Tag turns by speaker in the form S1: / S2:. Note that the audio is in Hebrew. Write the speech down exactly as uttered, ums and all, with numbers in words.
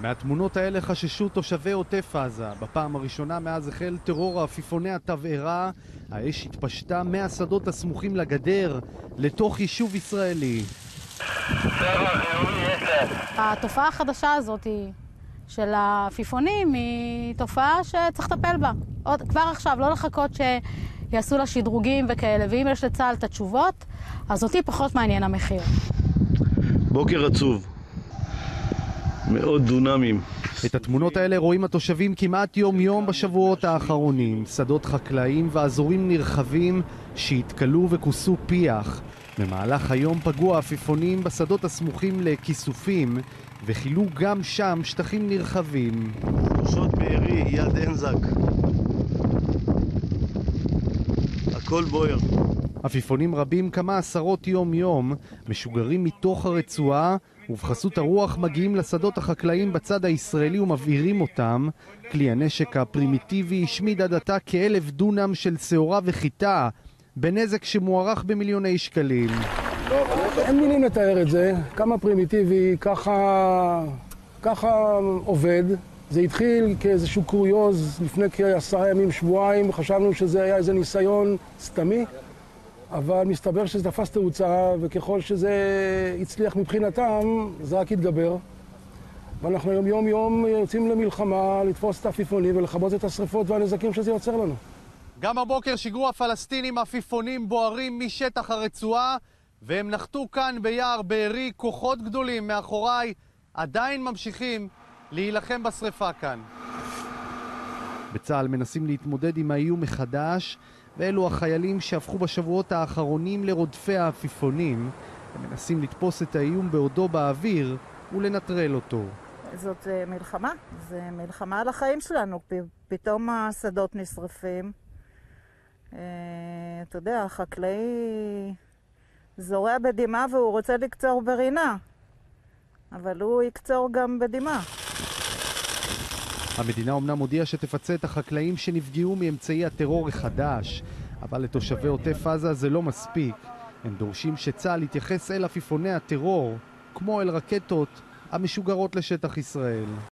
S1: מהתמונות האלה חששו תושבי עוטף עזה. בפעם הראשונה מאז החל טרור העפיפוני התבערה, האש התפשטה מהשדות הסמוכים לגדר לתוך יישוב ישראלי.
S2: התופעה החדשה הזאת של העפיפונים היא תופעה שצריך לטפל בה. עוד, כבר עכשיו, לא לחכות שיעשו לה שדרוגים וכאלה, ואם יש לצה"ל את התשובות, אז אותי פחות מעניין המחיר.
S3: בוקר עצוב. מאות דונמים.
S1: את התמונות האלה רואים התושבים כמעט יום יום בשבועות האחרונים. שדות חקלאיים ואזורים נרחבים שהתקלו וכוסו פיח. במהלך היום פגעו העפיפונים בשדות הסמוכים לכיסופים וחילו גם שם שטחים נרחבים.
S3: ראשות בארי, יד אנזק. הכל בוער.
S1: עפיפונים רבים כמה עשרות יום יום משוגרים מתוך הרצועה ובחסות הרוח מגיעים לשדות החקלאיים בצד הישראלי ומבעירים אותם. כלי הנשק הפרימיטיבי השמיד עד עתה כאלף דונם של שעורה וחיטה בנזק שמוערך במיליוני שקלים.
S4: אין מילים לתאר את זה, כמה פרימיטיבי, ככה, ככה עובד. זה התחיל כאיזשהו קוריוז לפני כעשרה ימים, שבועיים, חשבנו שזה היה איזה ניסיון סתמי, אבל מסתבר שזה תפס תאוצה, וככל שזה הצליח מבחינתם, זה רק התגבר. ואנחנו היום יום יום יוצאים למלחמה, לתפוס את העפיפונים ולכבות את השריפות והנזקים שזה יוצר לנו.
S1: גם הבוקר שיגרו הפלסטינים עפיפונים בוערים משטח הרצועה, והם נחתו כאן ביער בארי. כוחות גדולים מאחוריי עדיין ממשיכים להילחם בשריפה כאן. בצה"ל מנסים להתמודד עם האיום מחדש, ואלו החיילים שהפכו בשבועות האחרונים לרודפי העפיפונים. הם מנסים לתפוס את האיום בעודו באוויר ולנטרל אותו.
S5: זאת מלחמה, זה מלחמה על החיים שלנו. פתאום השדות נשרפים. אתה יודע, החקלאי זורע בדימה והוא רוצה לקצור ברינה, אבל הוא יקצור גם בדימה.
S1: המדינה אומנם הודיעה שתפצה את החקלאים שנפגעו מאמצעי הטרור החדש, אבל לתושבי עוטף עזה זה לא מספיק. הם דורשים שצה"ל יתייחס אל עפיפוני הטרור כמו אל רקטות המשוגרות לשטח ישראל.